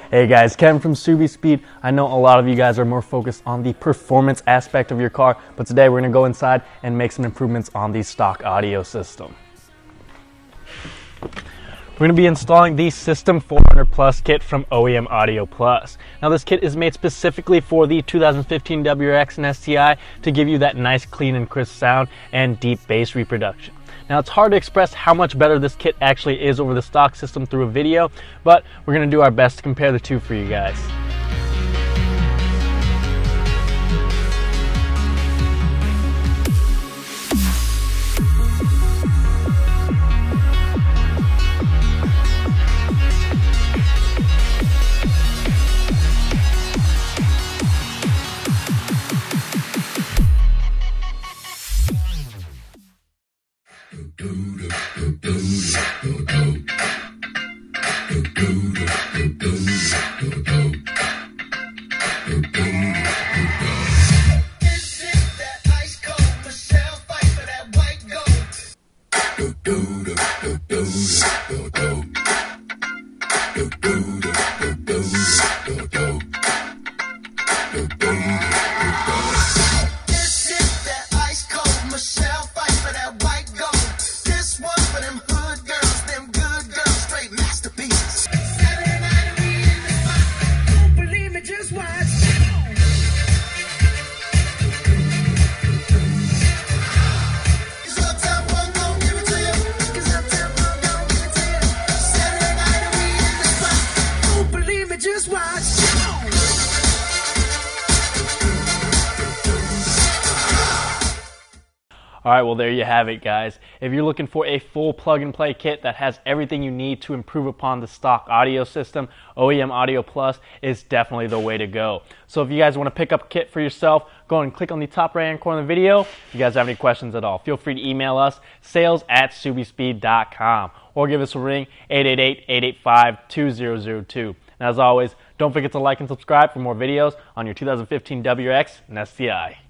Hey guys, Kevin from SubiSpeed. I know a lot of you guys are more focused on the performance aspect of your car, but today we're going to go inside and make some improvements on the stock audio system. We're going to be installing the System 400 Plus kit from OEM Audio Plus. Now this kit is made specifically for the 2015 WRX and STI to give you that nice clean and crisp sound and deep bass reproduction. Now it's hard to express how much better this kit actually is over the stock system through a video, but we're going to do our best to compare the two for you guys. Alright, well there you have it guys. If you're looking for a full plug-and-play kit that has everything you need to improve upon the stock audio system, OEM Audio Plus is definitely the way to go. So if you guys want to pick up a kit for yourself, go ahead and click on the top right hand corner of the video. If you guys have any questions at all, feel free to email us, sales@subispeed.com, or give us a ring, 888-885-2002. And as always, don't forget to like and subscribe for more videos on your 2015 WRX and STI.